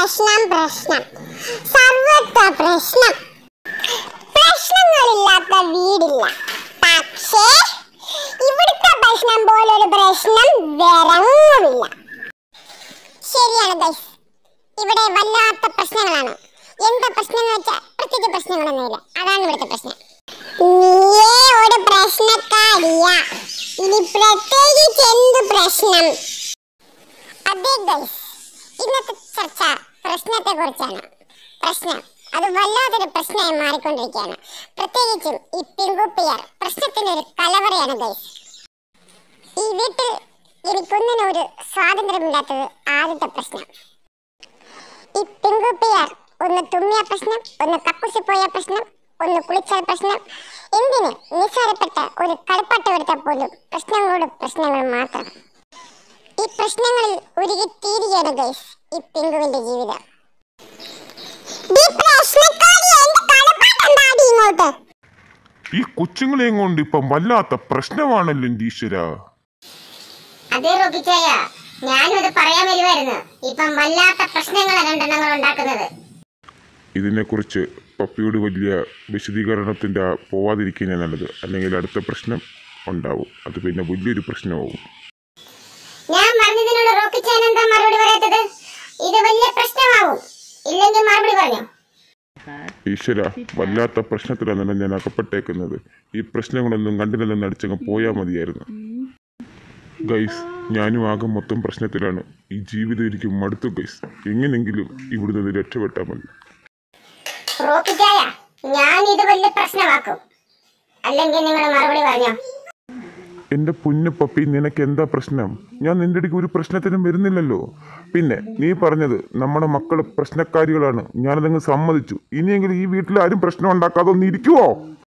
പ്രശ്നം പ്രശ്നം സർവത്ര പ്രശ്നം. പ്രശ്നങ്ങളില്ലാത്ത വീടില്ല. പക്ഷേ ഇവിടുത്തെ പ്രശ്നം പോലൊരു പ്രശ്നം വേറെങ്ങുമില്ല. ശരിയാണ് ഗൈസ്, ഇവിടെ വല്ലാത്ത പ്രശ്നങ്ങളാണ്. എന്താ പ്രശ്നം എന്ന് വെച്ചാൽ പ്രത്യേകിച്ച് പ്രശ്നങ്ങളൊന്നുമില്ല. അതാണ് ഇവിടുത്തെ പ്രശ്നം. നീയേ ഒരു പ്രശ്നക്കാരിയാ, ഇനി പ്രത്യേകിച്ച് എന്ത് പ്രശ്നം? അതെ ഗൈസ്, ഇന്നത്തെ ചർച്ച പ്രശ്നത്തെ കുറിച്ചാണ്. പ്രശ്നം അത് വല്ലാതൊരു പ്രശ്നമായി മാറിക്കൊണ്ടിരിക്കുകയാണ്. പ്രത്യേകിച്ചും ഈ പെൺകുട്ടിയാർ പ്രശ്നത്തിന്റെ ഒരു കലവറയാണ് ഗൈസ്. ഈ വീട്ടിൽ എനിക്കൊന്നിനും ഒരു സ്വാതന്ത്ര്യമില്ലാത്തത് ആദ്യത്തെ പ്രശ്നം. ഈ പെൺകുട്ടിയാർ ഒന്ന് തുമ്മിയ പ്രശ്നം, ഒന്ന് കക്കൂസി പോയ പ്രശ്നം, ഒന്ന് കുളിച്ചാൽ പ്രശ്നം, എന്തിന് നിസ്സാരപ്പെട്ട ഒരു കളിപ്പാട്ട എടുത്താൽ പോലും പ്രശ്നങ്ങൾ മാത്രം. ഈ പ്രശ്നങ്ങളിൽ ഉരുകി തീരുകയാണ് ഗൈസ് ഈ പെങ്കുവിന്റെ ജീവിതം. ഈ കൊച്ചുങ്ങളെയും കൊണ്ട് ഇപ്പം വല്ലാത്ത പ്രശ്നമാണല്ലോ ഈശ്വര. അതെ റോക്കിച്ചായ, ഞാനത് പറയാൻ വരുമായിരുന്നു. ഇപ്പം വല്ലാത്ത പ്രശ്നങ്ങളാണ് രണ്ടെണ്ണങ്ങൾ ഉണ്ടാക്കുന്നത്. ഇതിനെക്കുറിച്ച് പപ്പിയോട് വലിയ വിശദീകരണത്തിൻ്റെ പോവാതിരിക്കുന്ന നല്ലത്. അല്ലെങ്കിൽ അടുത്ത പ്രശ്നം ഉണ്ടാവും, അത് പിന്നെ വലിയൊരു പ്രശ്നമാവും. ഞാൻ പറഞ്ഞതിനോട് റോക്കിച്ചാൻ എന്താ മറുപടി പറയാത്തത്? ഇത് വലിയ പ്രശ്നമാവും, ഇല്ലെങ്കിൽ മറുപടി പറഞ്ഞു. ഈശ്വര, വല്ലാത്ത പ്രശ്നത്തിലാണ് ഞാൻ അകപ്പെട്ടേക്കുന്നത്. ഈ പ്രശ്നങ്ങളൊന്നും കണ്ടില്ലെന്ന് അടിച്ചങ്ങ് പോയാൽ മതിയായിരുന്നു. ഗൈസ്, ഞാനും ആകെ മൊത്തം പ്രശ്നത്തിലാണ്. ഈ ജീവിതം എനിക്ക് മടുത്തു ഗൈസ്. എങ്ങനെങ്കിലും ഇവിടുന്ന് രക്ഷപ്പെട്ടാൽ മതി. ഞാൻ ഇത് വലിയ പ്രശ്നമാക്കും, അല്ലെങ്കിൽ നിങ്ങൾ മറുപടി പറഞ്ഞോ. എൻ്റെ പൊന്നു പപ്പി, നിനക്ക് എന്താ പ്രശ്നം? ഞാൻ നിന്റെ അടുക്ക് ഒരു പ്രശ്നത്തിനും വരുന്നില്ലല്ലോ. പിന്നെ നീ പറഞ്ഞത് നമ്മുടെ മക്കൾ പ്രശ്നക്കാരികളാണ്, ഞാനതങ്ങ് സമ്മതിച്ചു. ഇനിയെങ്കിലും ഈ വീട്ടിൽ ആരും പ്രശ്നം ഉണ്ടാക്കാതെ ഒന്ന് ഇരിക്കുവോ?